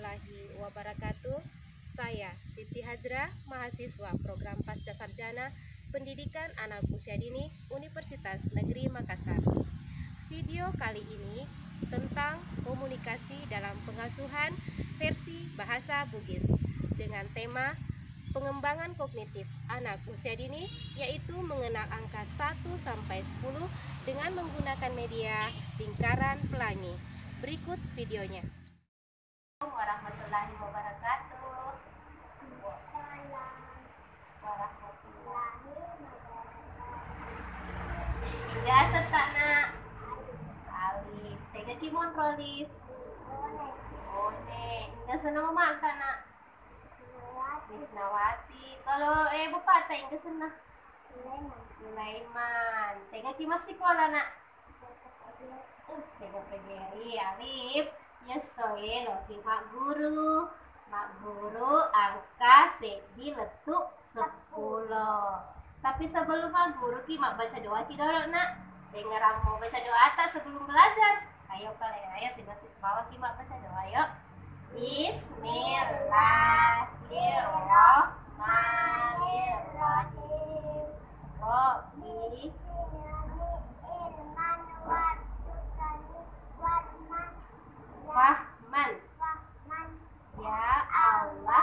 warahmatullahi wabarakatuh. Saya Siti Hajra, mahasiswa program Pasca Sarjana Pendidikan Anak Usia Dini Universitas Negeri Makassar. Video kali ini tentang komunikasi dalam pengasuhan versi bahasa Bugis dengan tema pengembangan kognitif anak usia dini, yaitu mengenal angka 1 sampai 10 dengan menggunakan media lingkaran pelangi. Berikut videonya. Assalamualaikum warahmatullahi wabarakatuh. Hingga setana alif tega kimon rolif one hingga senang makan nak Misnawati. Kalau bupata hingga senang Sulaiman. Tega kimas sekolah nak tega pegeri alif yesoe loki mak guru angka sedi letuk 10. Tapi sebelum mak guru ki mak baca doa ki dulu nak. Dengar mau baca doa tak sebelum belajar. Ayo kalian ayo sini bawah ki mak baca doa yuk. Bismillahirrahmanirrahim. Robbi Rahman. Ya Allah,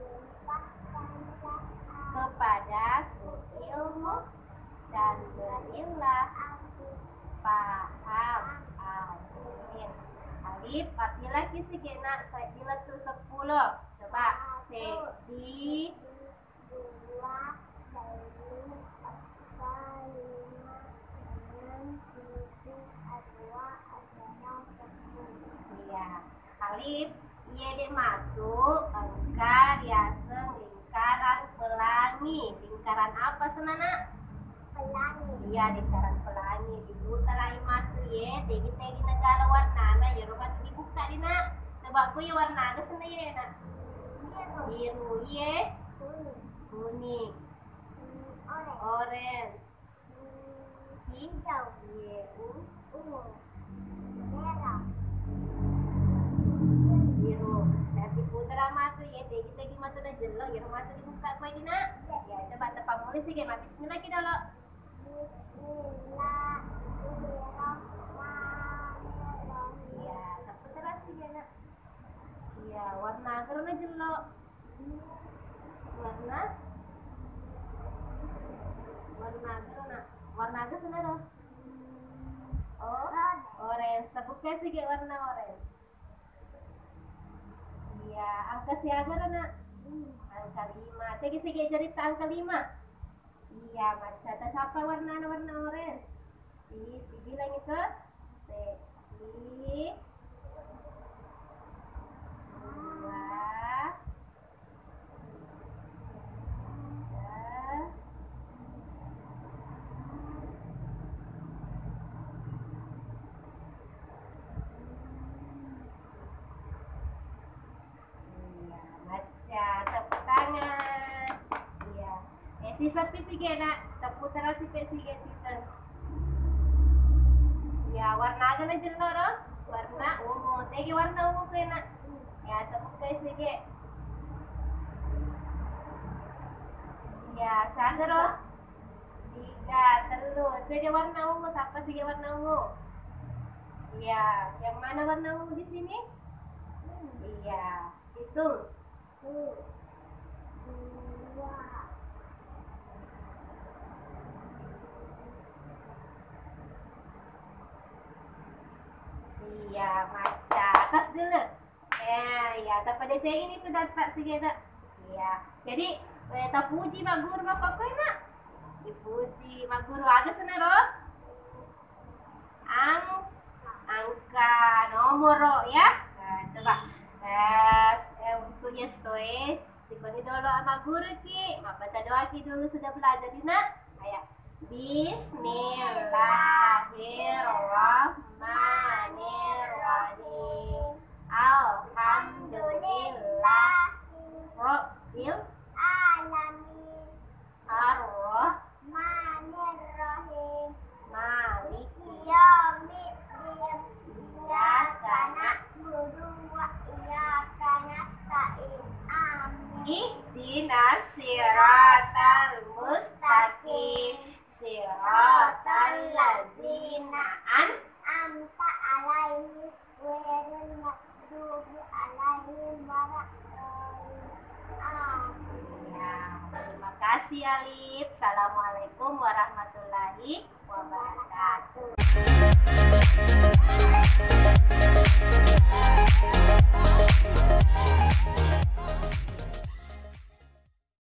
kepadaku ilmu dan berilah paham. Amin. Alif, apabila kisi kena bila tu 10. Coba sedi 2 ya. Alif ia dimasuk angka biasa lingkaran pelangi. Lingkaran apa senana? Pelangi. Iya, lingkaran pelangi. Dibuka lagi masuk ya. Tegi negara warna na ya rumah dibuka di nak. Sebab ku ya warna ke sana ya nak. Biru ya. Kuning. Orange. Hijau. Ya. Ungu. Merah. Biru. Nanti putar masuk ya. Tegi masuk dah jelok ya rumah tu dibuka ku di nak. Ya, coba tepat mulai sikit mati. Bismillah kita dulu. Ya, tapi terus ya nak. Ya, warna karena jelok. Warna ke sana dah. Oh, orange. Terbuka sikit warna orange. Iya, angka siaga nak. Angka 5. Tegi sikit cerita angka 5. Iya, macam siapa warna orange? Segi lagi ke segi 2 tepuk tangan. Iya. Sisa sige nak. Tepuk terus sige sisa. Ya, warna agak na jello ro. Warna ungu. Tegi warna ungu ko nak. Ya, tepuk sige. Ya, saga ro. 3, telur. Tegi warna ungu. Siapa sige warna ungu? Iya, yang mana warna ungu di sini? Iya, itu. 2 Iya, maca atas dulu. Ya, tapi dia ini tu dah tak sige nak. Iya. Jadi, tak puji mak guru apa kau nak? Dipuji mak guru agak sana ro. Angka nomor ro ya. Nah, coba. Untuk yesoe, sikoni dulu sama guru ki. Mak baca doa ki dulu sudah belajar di nak. Ayo. Bismillahirrahmanirrahim. Alhamdulillah Rabbil alamin. Ar-Rahmanir-Rahim. Maliki yaumiddin. Iyyaka na'budu wa iyyaka nasta'in. alladzina amta alaihim ghairil maghdubi alaihim waladdallin. Ya, terima kasih Alif. Assalamualaikum warahmatullahi wabarakatuh.